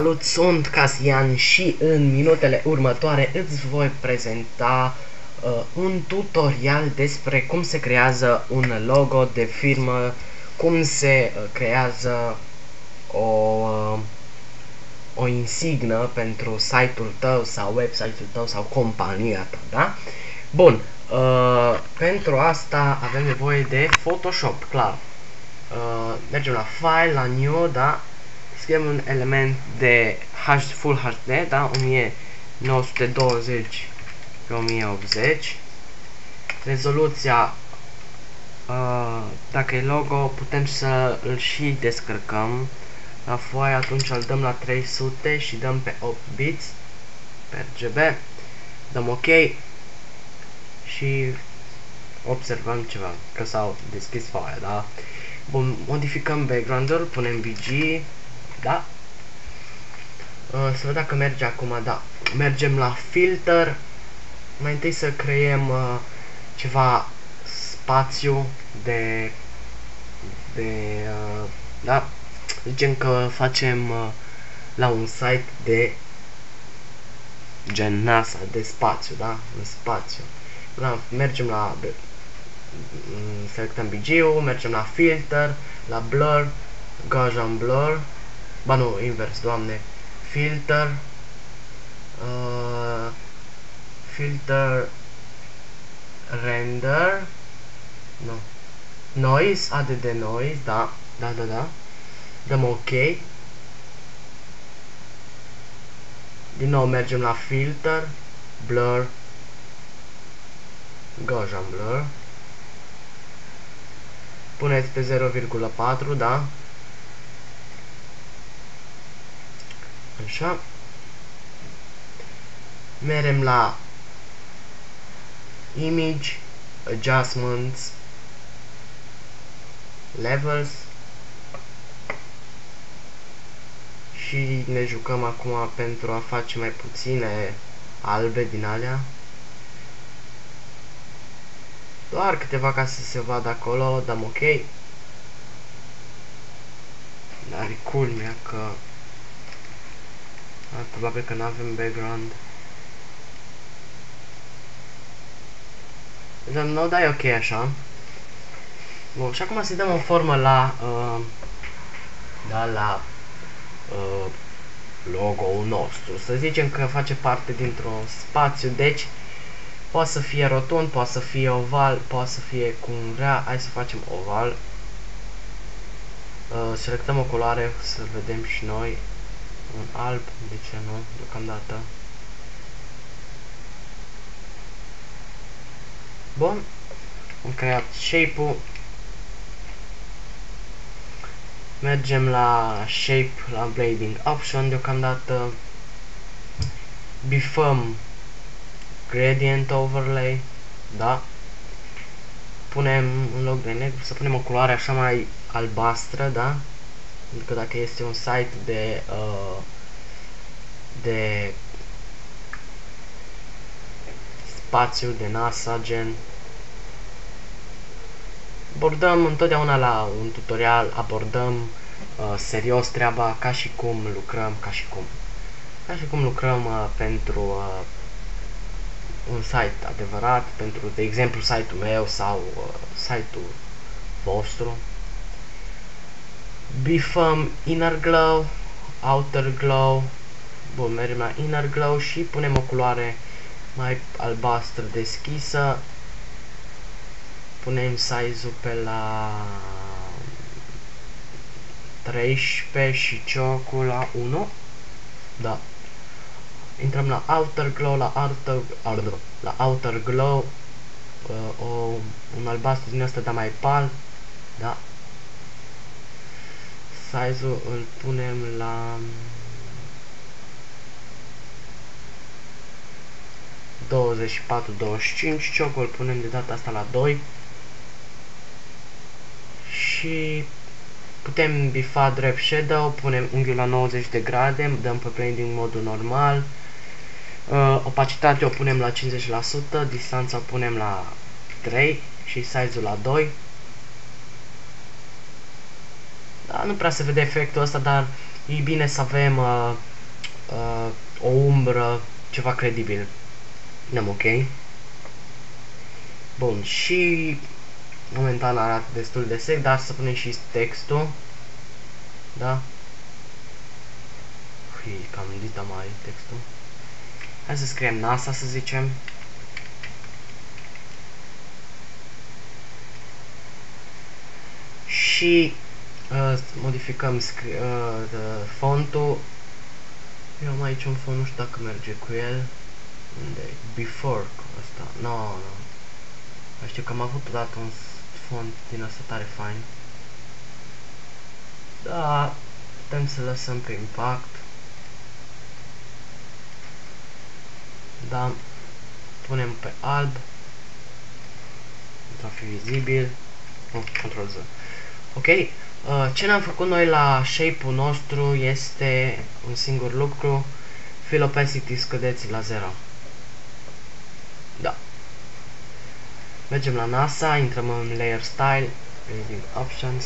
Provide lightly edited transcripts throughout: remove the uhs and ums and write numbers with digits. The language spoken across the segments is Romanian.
Salut, sunt Casian și în minutele următoare îți voi prezenta un tutorial despre cum se creează un logo de firmă, cum se creează o insignă pentru site-ul tău sau website-ul tău sau compania ta, da? Bun, pentru asta avem nevoie de Photoshop, clar. Mergem la File, la New, da? Scriem un element de Full HD, da? 1920 pe 1080. Rezoluția, dacă e logo, putem să îl și descărcăm la foaie, atunci îl dăm la 300 și dăm pe 8 bits per GB. Dăm OK și observăm ceva, că s-au deschis foaia, da? Bun, modificăm background-ul, punem BG, da? Să văd dacă merge acum, da. Mergem la filter. Mai întâi să creăm ceva spațiu da? Zicem că facem la un site de gen NASA, de spațiu, da? În spațiu. Da, mergem la selectăm BG-ul, mergem la filter, la blur, Gaussian blur, ba nu, invers, doamne, filter, filter render, nu, noise, add de noise, da, dăm OK. Din nou mergem la filter, blur, Gaussian blur. Puneți pe 0,4, da? Așa. Mergem la Image, Adjustments, Levels și ne jucăm acum pentru a face mai puține albe din alea. Doar câteva ca să se vadă acolo, dăm OK. Dar e culmea că probabil că nu avem background. Dăm no, da, e OK așa. Bun, și acum să dăm o formă la logo-ul nostru. Să zicem că face parte dintr-un spațiu, deci poate să fie rotund, poate să fie oval, poate să fie cum vrea. Hai să facem oval. Selectăm o culoare să vedem și noi. Un alb, de ce nu, deocamdată. Bun. Am creat shape-ul. Mergem la shape, la blending option deocamdată. Bifăm gradient overlay, da? Punem în loc de negru, să punem o culoare așa mai albastră, da? Pentru că dacă este un site de spațiu, de NASA, gen, abordăm întotdeauna la un tutorial, abordăm serios treaba, ca și cum lucrăm, pentru un site adevărat, pentru, de exemplu, site-ul meu sau site-ul vostru. Bifăm inner glow, outer glow. Bun, mergem la inner glow și punem o culoare mai albastră deschisă. Punem size-ul pe la 13 și ciocul la 1. Da. Intrăm la outer glow, la outer glow, un albastru din ăsta, dar mai pal, da. Size-ul îl punem la 24-25, ciocul îl punem de data asta la 2 și putem bifa Drop Shadow, punem unghiul la 90 de grade, dăm pe blending modul normal. Opacitatea o punem la 50%, distanța o punem la 3 și size-ul la 2. Da, nu prea se vede efectul ăsta, dar e bine să avem o umbră, ceva credibil. Dăm ok. Bun, și momentan arată destul de sec, dar să punem și textul. Da? Cam dita mai textul. Hai să scriem NASA, să zicem. Și modificăm fontul. Eu am aici un font, nu știu dacă merge cu el. Unde e? Before ăsta. No. Știu că am avut odată un font din ăsta tare fain. Da, putem să lăsăm pe impact. Da, punem pe alb pentru a fi vizibil. Ctrl Z. Ok, ce ne-am făcut noi la shape-ul nostru este un singur lucru. Fill opacity scădeți la 0. Da. Mergem la NASA, intrăm în Layer Style, Editing Options.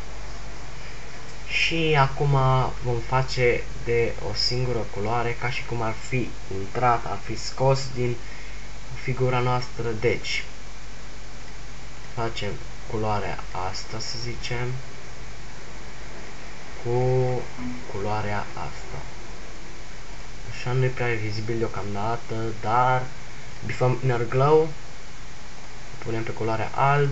Și acum vom face de o singură culoare, ca și cum ar fi intrat, ar fi scos din figura noastră. Deci, facem culoarea asta, să zicem, cu culoarea asta. Așa nu e prea vizibil deocamdată, dar bifăm Inner Glow, punem pe culoarea alb,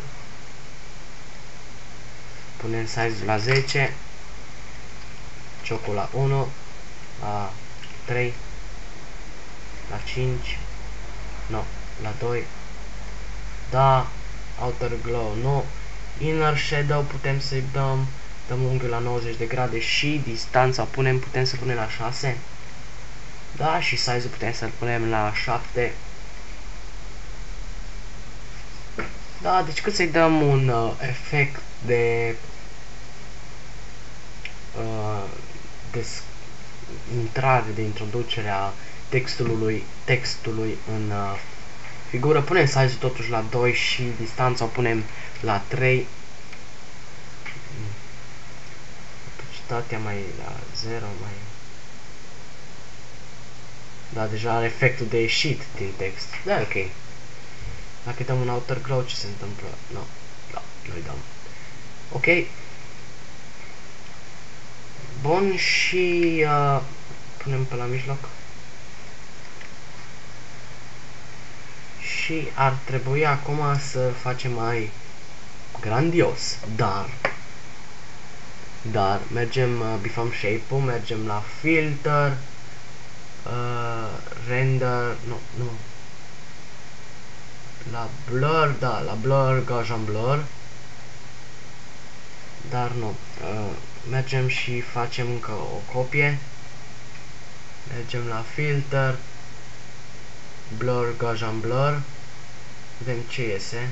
punem size la 10, ciocul la 1, la 3, la 5, nu, la 2, da, Outer Glow, nu, Inner Shadow putem să-i dăm unghiul la 90 de grade și distanța putem să punem la 6, da, și size-ul putem să-l punem la 7, da, deci cât să-i dăm un efect de intrare, de introducere a textului în figură, punem size-ul totuși la 2 și distanța o punem la 3, opacitatea mai la 0, mai... Da, deja are efectul de ieșit din text, da, ok. Dacă dăm un Outer Glow, ce se întâmplă? Nu, da, nu-i dăm. Ok. Bun, și punem pe la mijloc. Și ar trebui acum să facem mai grandios, dar mergem, bifăm shape-ul, mergem la filter, render, nu, la blur, da, la blur, Gaussian blur, dar nu, mergem și facem încă o copie, mergem la filter, blur, Gaussian blur, vedem ce iese,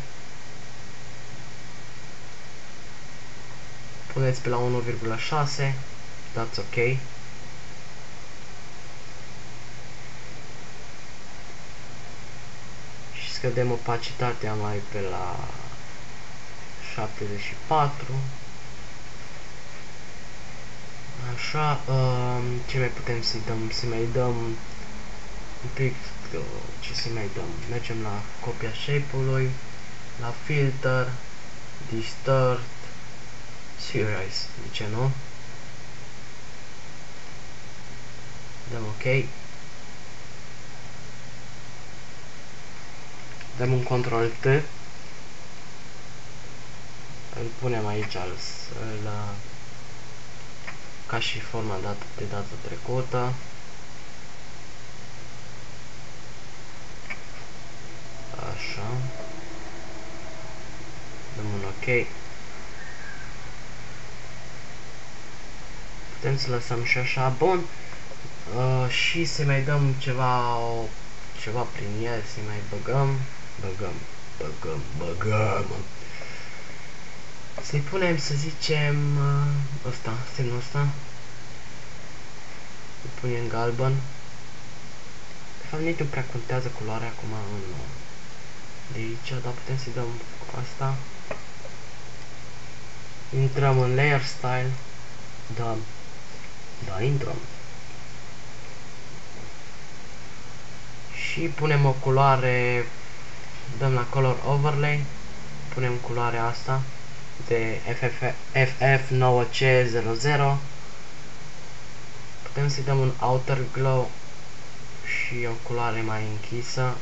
puneți pe la 1,6, dați ok. Și scădem opacitatea mai pe la 74. Așa, ce mai putem să-i dăm? Să mai dăm un pic, ce să mai dăm? Mergem la copia shape-ului, la filter, distort, serialize, de ce nu? Dăm ok. Dăm un Ctrl T. Îl punem aici ca și forma dată de data trecută. Așa. Dăm un ok. Putem să lăsăm și așa. Bun. Și să mai dăm ceva prin el, să mai băgăm. Să-i punem, să zicem, ăsta, semnul ăsta. Îl punem galben. De fapt, nici nu prea contează culoarea acum de aici, dar putem să-i dăm asta. Intrăm în Layer Style. Da, intrăm. Și punem o culoare, dăm la color overlay, punem culoarea asta de FF9C00. Putem să-i dăm un outer glow și o culoare mai închisă.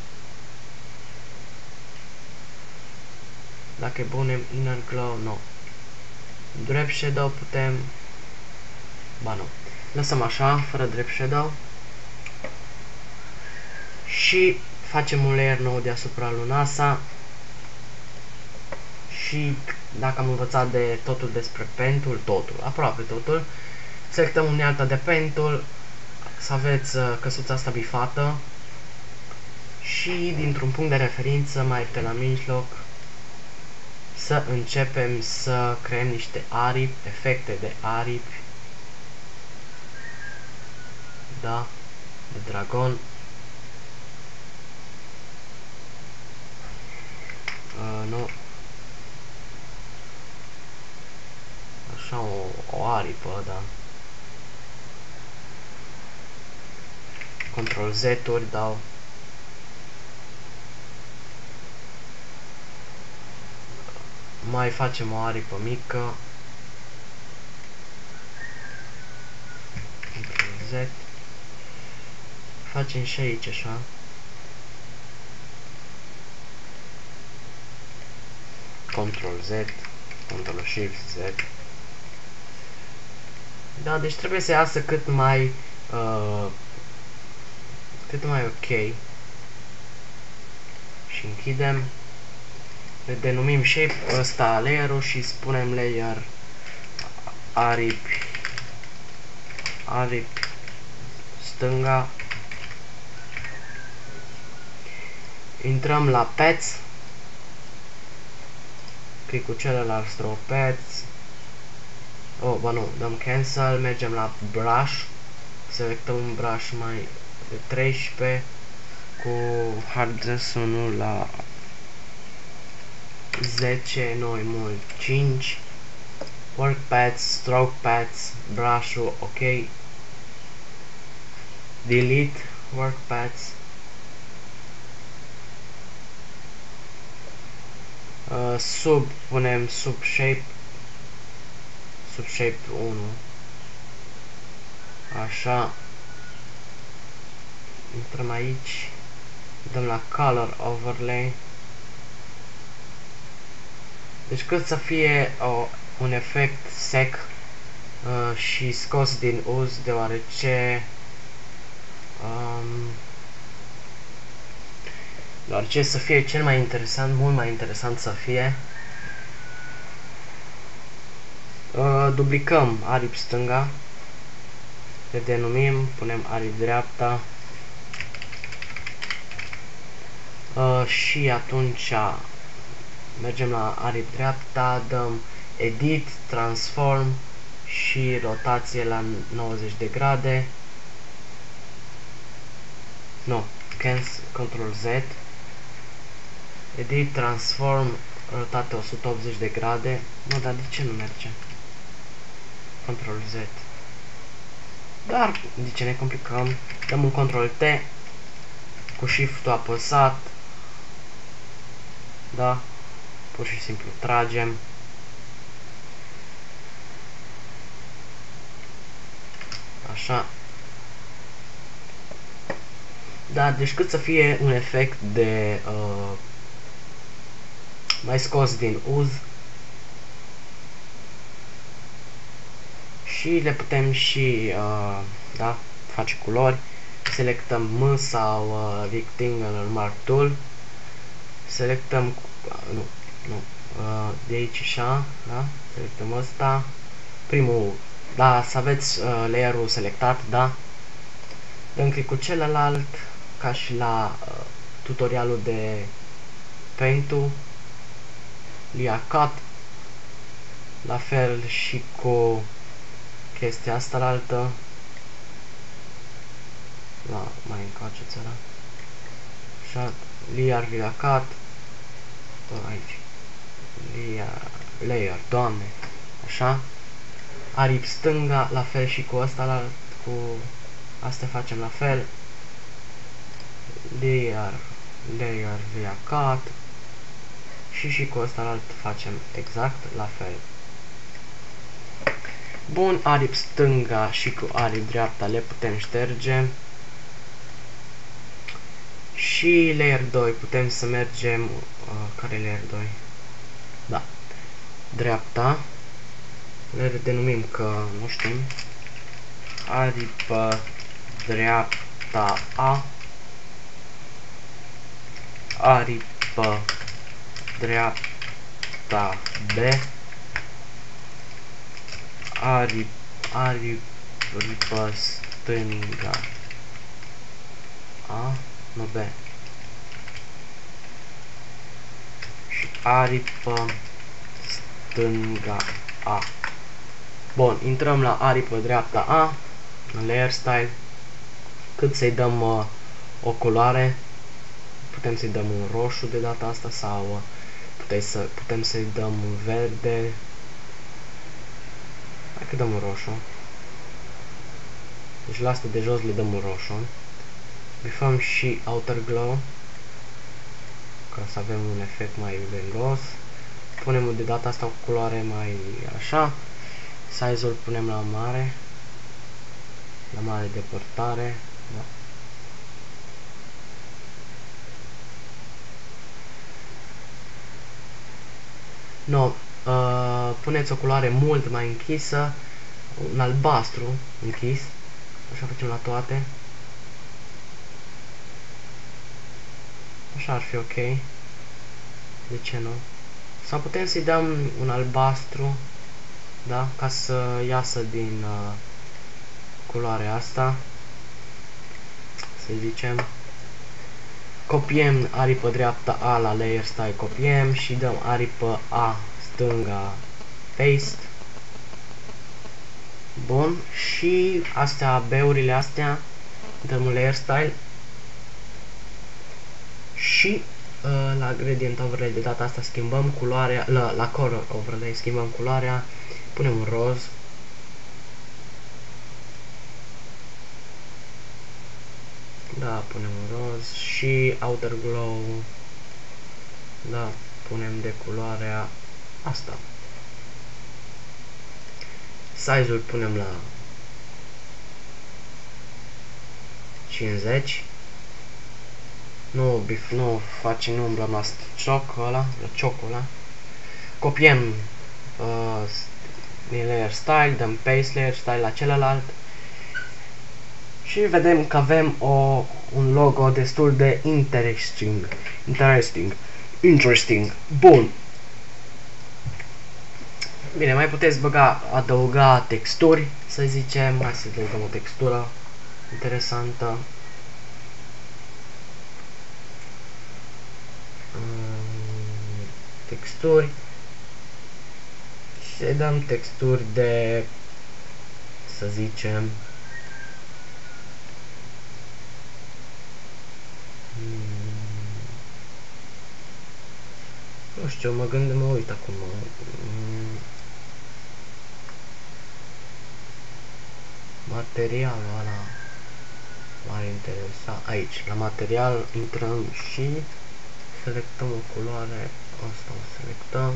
Dacă punem inner glow, nu. Drop shadow putem, ba nu, lăsăm așa, fără drop shadow. Și facem un layer nou deasupra lui NASA. Și dacă am învățat de totul despre pentul, totul, aproape totul, selectăm unealta de pentul, să aveți căsuța asta bifată și dintr-un punct de referință mai pe la mijloc să începem să creăm niște aripi, efecte de aripi, da, de dragon. Nu. Așa o aripă, da. Ctrl Z-uri dau. Mai facem o aripă mică. Ctrl Z. Facem și aici așa. Ctrl Z, Ctrl Shift Z. Da, deci trebuie să iasă cât mai ok. Și închidem. Le denumim shape ăsta layer-ul și spunem layer aripi stânga. Intrăm la Pets. Click cu celălalt Straw Pets. Oh, ba nu, dăm cancel, mergem la brush. Selectăm un brush mai de 13 cu hardness-ul la 10, nu mult, 5. Work pads, stroke pads, brush-ul, ok. Delete work pads. Punem sub shape 1. Așa. Intrăm aici. Dăm la color overlay. Deci cât să fie un efect sec și scos din uz, deoarece să fie cel mai interesant, mult mai interesant să fie. Duplicăm aripi stânga, le denumim, punem aripi dreapta și atunci mergem la aripi dreapta, dăm edit, transform și rotație la 90 de grade. Nu, Ctrl Z, edit, transform, rotate 180 de grade. Nu, dar de ce nu merge? Ctrl Z. Dar de ce ne complicăm? Dăm un Ctrl T cu Shift-ul apăsat. Da, pur și simplu tragem. Așa. Da, deci cât să fie un efect de mai scos din uz. Și le putem și da, face culori. Selectăm M sau Rectangular Mark Tool. Selectăm de aici așa, da? Selectăm ăsta. Primul, da, să aveți layer-ul selectat, da? Dăm click cu celălalt, ca și la tutorialul de Paint-ul. Lia Cut. La fel și cu chestia asta la altă. La, mai încoace țara. Așa, Lia Cut. Aici. Layer, doamne. Așa. Aripi stânga, la fel și cu asta, cu asta facem la fel. layer via cut și cu ăsta alt facem exact la fel. Bun, aripi stânga și cu aripi dreapta le putem șterge. Și layer 2 putem să mergem, care layer 2? Da, dreapta, le denumim că nu știm, aripă dreapta A, aripă dreapta B, aripă stânga A, nu B, și aripă stânga A. Bun, intrăm la aripă dreapta A, în layer style, cât să-i dăm o culoare, putem să-i dăm un roșu de data asta sau putem să-i dăm un verde. Hai că dăm un roșu. Deci la asta de jos le dăm un roșu. Bifăm și outer glow ca să avem un efect mai vengos. Punem de data asta o culoare mai așa. Size-ul punem la mare. La mare depărtare. Da. No, puneți o culoare mult mai închisă, un albastru închis, așa facem la toate. Așa ar fi ok. De ce nu? Sau putem să-i dăm un albastru, da? Ca să iasă din culoarea asta. Să zicem. Copiem aripă dreapta A la layer style, copiem și dăm aripă A stânga paste. Bun, și astea B-urile astea dăm un layer style și la gradient overlay de data asta schimbăm culoarea, la color overlay schimbăm culoarea, punem un roz. Da, punem un roz și outer glow, da, punem de culoarea asta. Size-ul punem la 50. Nu facem, nu umblăm la ciocul ăla, Copiem din layer style, dăm paste layer style la celălalt. Și vedem că avem un logo destul de interesting. Bun. Bine, mai puteți adăuga texturi, să zicem. Hai să adăugăm o textură interesantă. Texturi. Și dăm texturi de, să zicem, nu știu, mă uit acum. Materialul ăla m-ar interesa. Aici, la material, intrăm și selectăm o culoare. Asta o selectăm.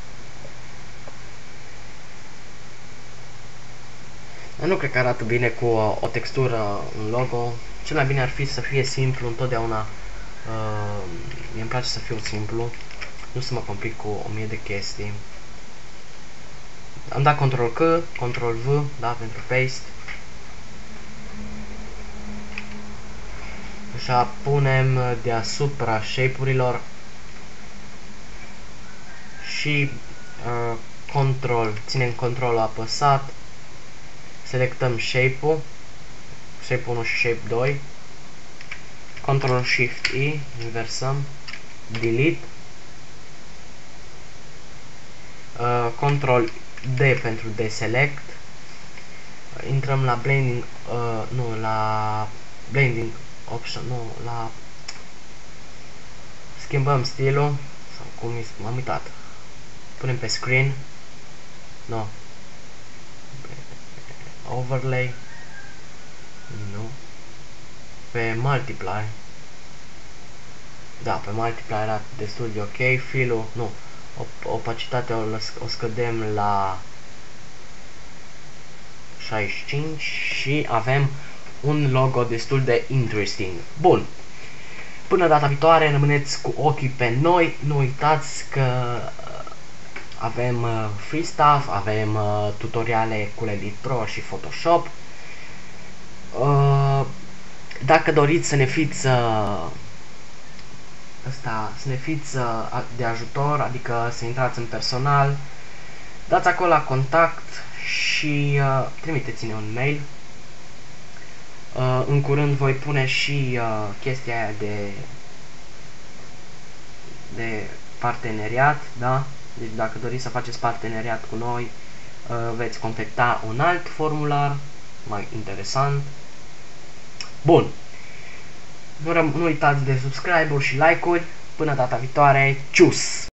Nu cred că arată bine cu o textură, un logo. Cel mai bine ar fi să fie simplu, întotdeauna. Mie îmi place să fiu simplu, nu să mă complic cu 1000 de chestii. Am dat Ctrl-C, Ctrl-V, da, pentru paste. Așa, punem deasupra shape-urilor și ținem controlul apăsat, selectăm shape-ul, shape 1 și shape 2, Ctrl-Shift-I, inversăm, delete, Ctrl-D pentru deselect, intrăm la blending, la blending option, schimbăm stilul, sau cum m-am uitat, punem pe screen, overlay, pe multiply, Da, pe multiplayer arată destul de ok. Filul, nu, opacitatea o scădem la 65 și avem un logo destul de interesting. Bun. Până data viitoare, rămâneți cu ochii pe noi. Nu uitați că avem free stuff, avem tutoriale cu Edit Pro și Photoshop. Dacă doriți să ne fiți de ajutor, adică să intrați în personal, dați acolo la contact și trimiteți-ne un mail. În curând voi pune și chestia aia de parteneriat, da? Deci dacă doriți să faceți parteneriat cu noi, veți contacta un alt formular mai interesant. Bun. Nu uitați de subscribe-uri și like-uri. Până data viitoare, cius!